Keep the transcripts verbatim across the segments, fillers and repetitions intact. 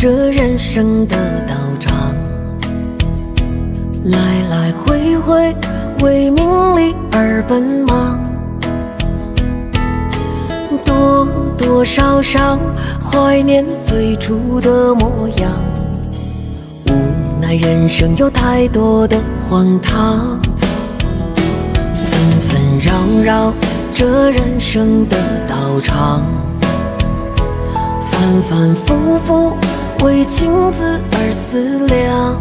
这人生的道场，来来回回为名利而奔忙，多多少少怀念最初的模样，无奈人生有太多的荒唐，纷纷扰扰这人生的道场，反反复复为情字而思量，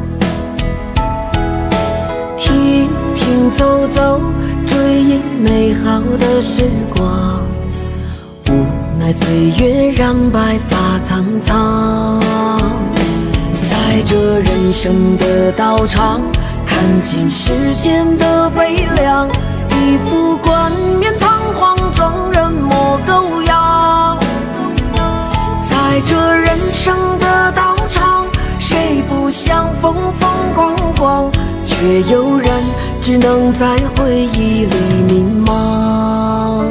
停停走走追忆美好的时光，无奈岁月染白发苍苍。在这人生的道场，看尽世间的悲凉，一副冠冕堂皇，装人莫狗咬。在这人生的道场，谁不想风风光光，却有人只能在回忆里迷茫。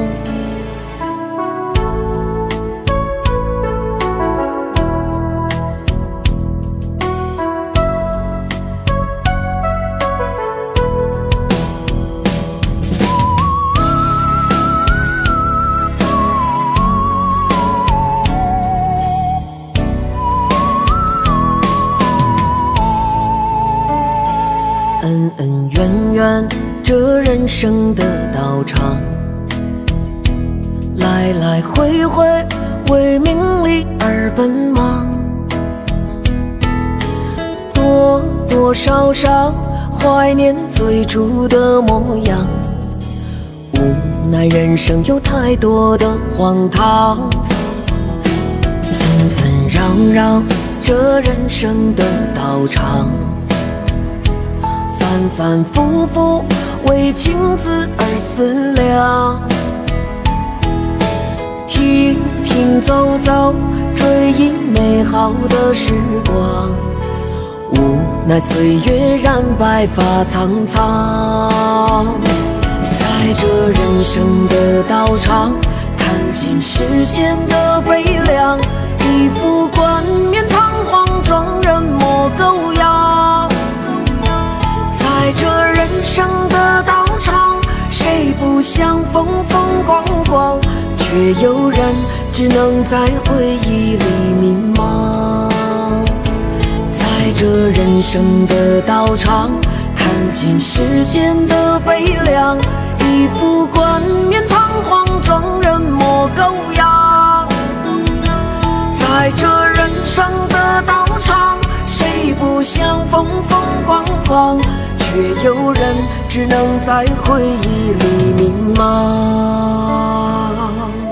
恩恩怨怨这人生的道场，来来回回为名利而奔忙，多多少少怀念最初的模样，无奈人生有太多的荒唐，纷纷扰扰这人生的道场，反反复复为情字而思量，停停走走追忆美好的时光，无奈岁月染白发苍苍。在这人生的道场，看尽世间的悲凉，一副冠冕堂皇，装人莫狗咬。在这人生的道场，谁不想风风光光，却有人只能在回忆里迷茫。在这人生的道场，看尽世间的悲凉，一副冠冕堂皇，装人莫狗咬。在这人生的道场，谁不想风风光光，却有人只能在回忆里迷茫。